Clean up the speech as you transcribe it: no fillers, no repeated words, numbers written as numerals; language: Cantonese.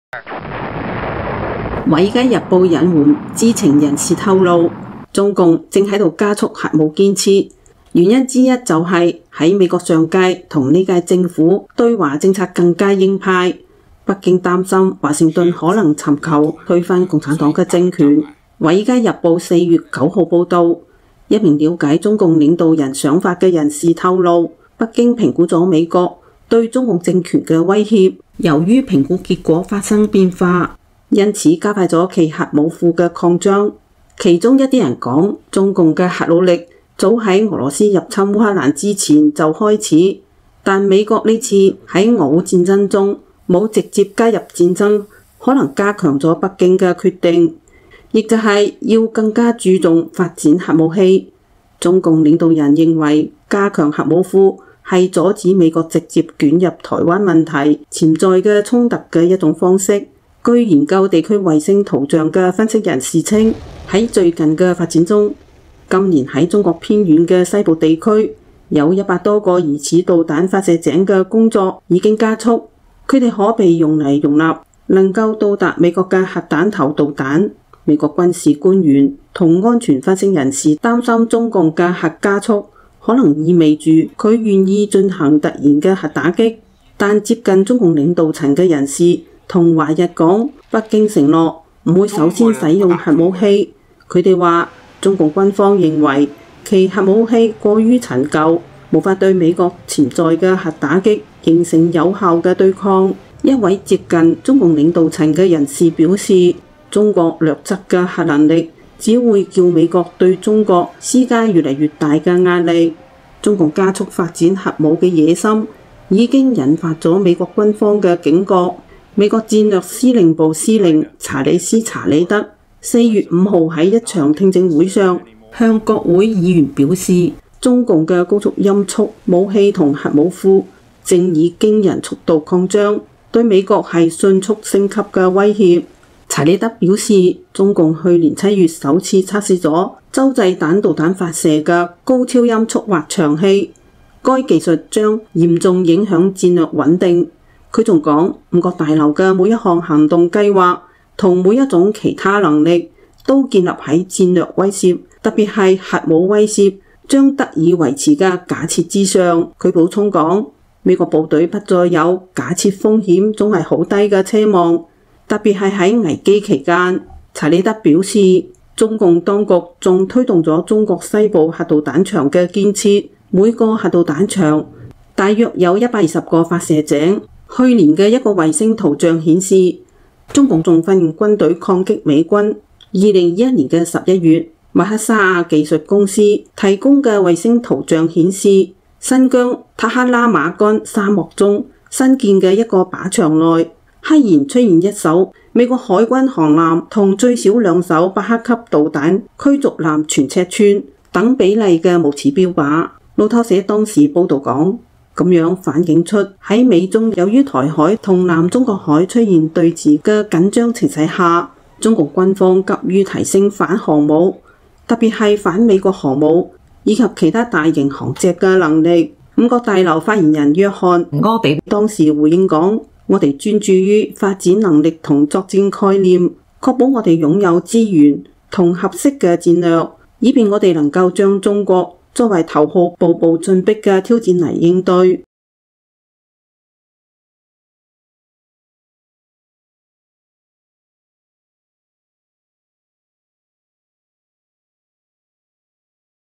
《華爾街日報》引援知情人士透露，中共正喺度加速核武建設，原因之一就係喺美國上屆同呢屆政府對華政策更加鷹派，北京擔心華盛頓可能尋求推翻共產黨嘅政權。《華爾街日報》4月9號報道，一名了解中共領導人想法嘅人士透露，北京評估咗美國對中共政權嘅威脅，由於評估結果發生變化，因此加快咗其核武庫嘅擴張。其中一啲人講，中共嘅核武力早喺俄羅斯入侵烏克蘭之前就開始，但美國呢次喺俄烏戰爭中冇直接加入戰爭，可能加強咗北京嘅決定，亦就係要更加注重發展核武器。中共領導人認為加強核武庫係阻止美國直接捲入台灣問題潛在嘅衝突嘅一種方式。據研究地區衛星圖像嘅分析人士稱，喺最近嘅發展中，今年喺中國偏遠嘅西部地區有100多個疑似導彈發射井嘅工作已經加速，佢哋可被用嚟容納能夠到達美國嘅核彈頭導彈。美國軍事官員同安全分析人士擔心中共嘅核加速可能意味住佢願意進行突然嘅核打擊，但接近中共領導層嘅人士同華日講，北京承諾唔會首先使用核武器。佢哋話，中共軍方認為其核武器過於陳舊，無法對美國潛在嘅核打擊形成有效嘅對抗。一位接近中共領導層嘅人士表示，中國劣質嘅核能力只會叫美國對中國施加越嚟越大嘅壓力。中共加速發展核武嘅野心已經引發咗美國軍方嘅警覺。美國戰略司令部司令查理斯·查理德4月5號喺一場聽證會上向國會議員表示，中共嘅高速音速武器同核武庫正以驚人速度擴張，對美國係迅速升級嘅威脅。查理德表示，中共去年7月首次測試咗洲際彈道彈發射嘅高超音速滑翔器，該技術將嚴重影響戰略穩定。佢仲講，五角大樓嘅每一項行動計劃同每一種其他能力都建立喺戰略威懾，特別係核武威懾將得以維持嘅假設之上。佢補充講，美國部隊不再有假設風險總係好低嘅奢望，特別係喺危機期間。查理德表示，中共當局仲推動咗中國西部核導彈場嘅建設，每個核導彈場大約有120個發射井。去年嘅一個衛星圖像顯示，中共仲訓練軍隊抗擊美軍。2021年嘅11月，麥克沙亞技術公司提供嘅衛星圖像顯示，新疆塔克拉瑪干沙漠中新建嘅一個靶場內，赫然出現一艘美國海軍航艦同最少2艘巴克級導彈驅逐艦全尺寸等比例嘅無齒標靶。路透社當時報導講，咁樣反映出喺美中由於台海同南中國海出現對峙嘅緊張情勢下，中國軍方急於提升反航母，特別係反美國航母以及其他大型航隻嘅能力。五角大樓發言人約翰柯比當時回應講，我哋專注於發展能力同作戰概念，確保我哋擁有資源同合適嘅戰略，以便我哋能夠將中國作為頭號步步進逼嘅挑戰嚟應對。